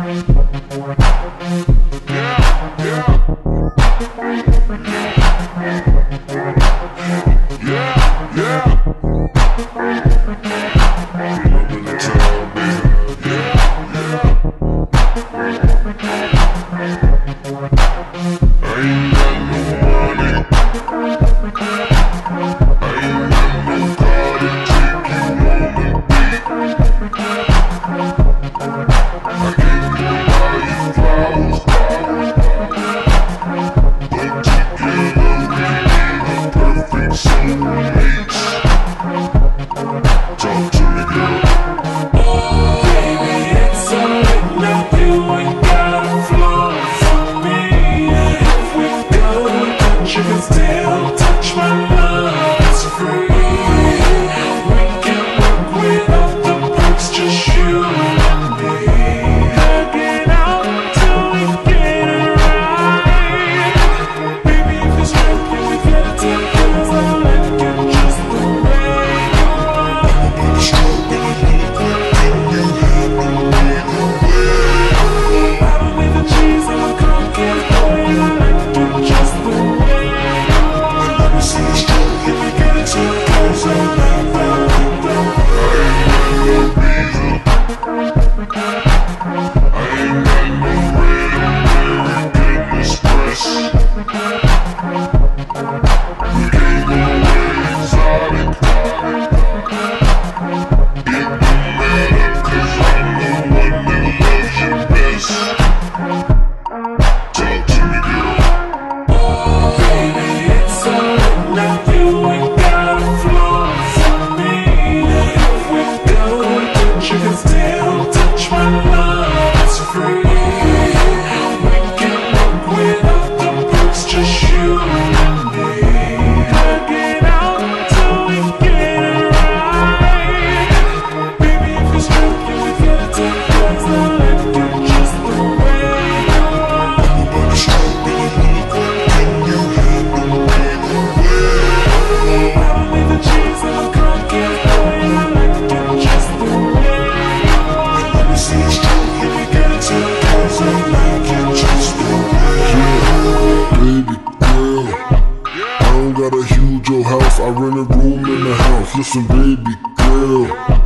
I rent a room in the house. Listen, baby girl,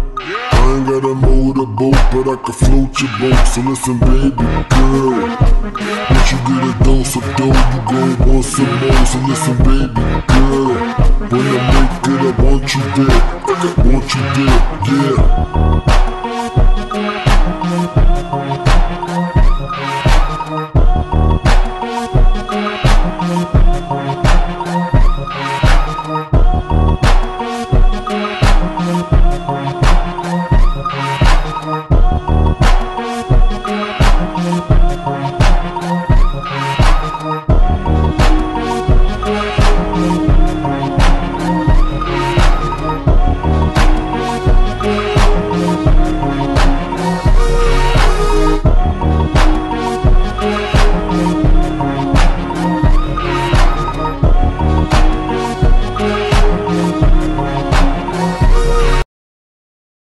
I ain't got a motorboat, but I can float your boat. So listen, baby girl, once you get a dose of dough, you gon' want some more. So listen, baby girl, when I make it, I want you there, yeah.